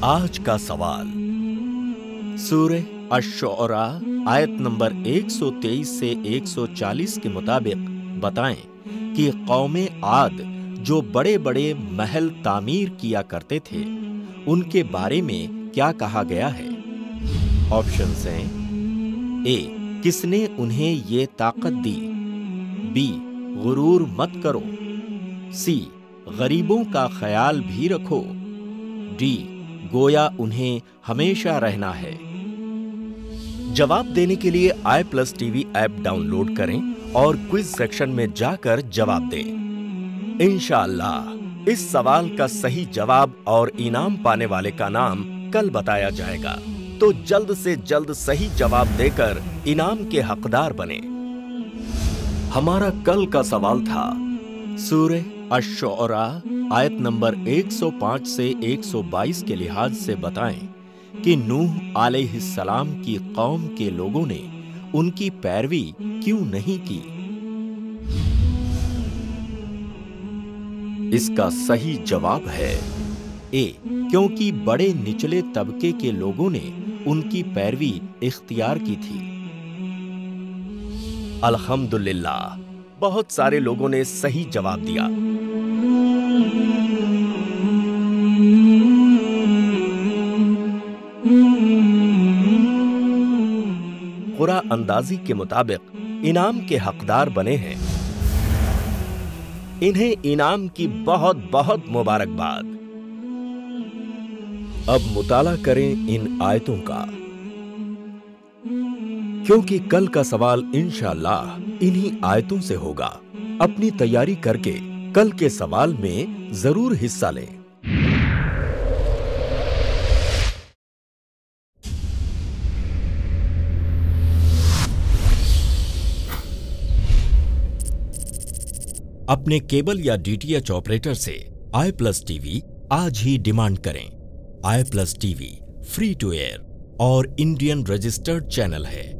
आज का सवाल सूरह अश-शुअरा आयत नंबर 123 से 140 के मुताबिक बताएं कि कौमे आद जो बड़े बड़े महल तामीर किया करते थे उनके बारे में क्या कहा गया है। ऑप्शंस हैं ए किसने उन्हें ये ताकत दी, बी गुरूर मत करो, सी गरीबों का ख्याल भी रखो, डी गोया उन्हें हमेशा रहना है। जवाब देने के लिए iPlus TV ऐप डाउनलोड करें और क्विज सेक्शन में जाकर जवाब दें। इंशाअल्लाह इस सवाल का सही जवाब और इनाम पाने वाले का नाम कल बताया जाएगा, तो जल्द से जल्द सही जवाब देकर इनाम के हकदार बने। हमारा कल का सवाल था सूरह अश-शुअरा आयत नंबर 105 से 122 के लिहाज से बताएं कि नूह अलैहिस्सलाम की कौम के लोगों ने उनकी पैरवी क्यों नहीं की। इसका सही जवाब है ए क्योंकि बड़े निचले तबके के लोगों ने उनकी पैरवी इख्तियार की थी। अल्हम्दुलिल्लाह, बहुत सारे लोगों ने सही जवाब दिया। कुरा अंदाजी के मुताबिक इनाम के हकदार बने हैं। इन्हें इनाम की बहुत बहुत मुबारकबाद। अब मुताला करें इन आयतों का, क्योंकि कल का सवाल इंशाअल्लाह इन्हीं आयतों से होगा। अपनी तैयारी करके कल के सवाल में जरूर हिस्सा लें। अपने केबल या डीटीएच ऑपरेटर से iPlus TV आज ही डिमांड करें। iPlus TV free to air और इंडियन रजिस्टर्ड चैनल है।